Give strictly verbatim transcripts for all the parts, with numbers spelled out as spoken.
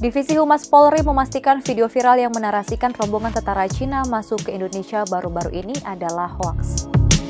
Divisi Humas Polri memastikan video viral yang menarasikan rombongan tentara Cina masuk ke Indonesia baru-baru ini adalah hoaks.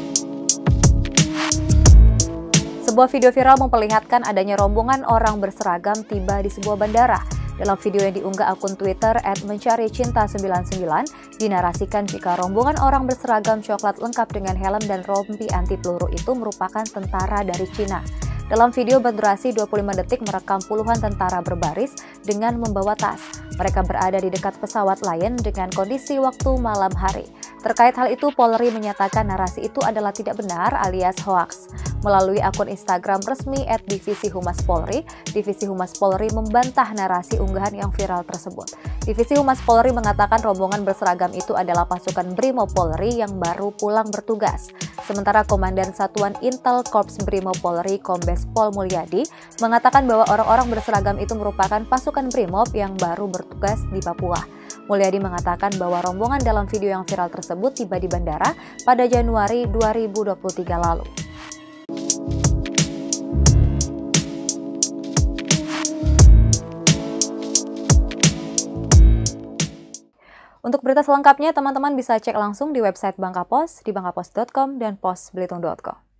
Sebuah video viral memperlihatkan adanya rombongan orang berseragam tiba di sebuah bandara. Dalam video yang diunggah akun Twitter et mencari cinta sembilan sembilan, dinarasikan jika rombongan orang berseragam coklat lengkap dengan helm dan rompi anti peluru itu merupakan tentara dari Cina. Dalam video berdurasi dua puluh lima detik merekam puluhan tentara berbaris dengan membawa tas. Mereka berada di dekat pesawat Lion dengan kondisi waktu malam hari. Terkait hal itu, Polri menyatakan narasi itu adalah tidak benar alias hoaks. Melalui akun Instagram resmi et Divisi Humas Polri, Divisi Humas Polri membantah narasi unggahan yang viral tersebut. Divisi Humas Polri mengatakan rombongan berseragam itu adalah pasukan Brimob Polri yang baru pulang bertugas. Sementara Komandan Satuan Intel Korps Brimob Polri Kombes Pol Mulyadi mengatakan bahwa orang-orang berseragam itu merupakan pasukan Brimob yang baru bertugas di Papua. Mulyadi mengatakan bahwa rombongan dalam video yang viral tersebut tiba di bandara pada Januari dua ribu dua puluh tiga lalu. Untuk berita selengkapnya, teman-teman bisa cek langsung di website Bangka Pos, di bangka pos dot com dan pos belitung dot com.